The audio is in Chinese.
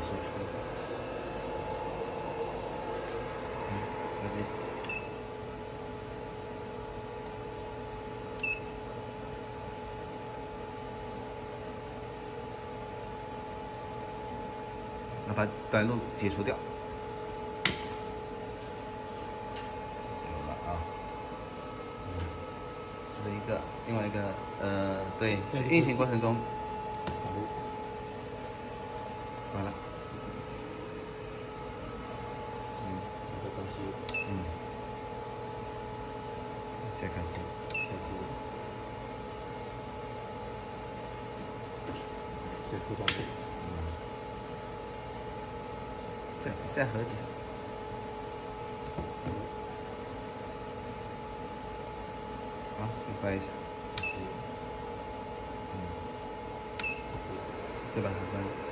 输出。合计。那把短路解除掉。有了啊。这是一个，另外一个对，运行过程中。 完了， 这个东西， 再开始， 结束动作， 这现在盒子，好，先关一下，这把好关。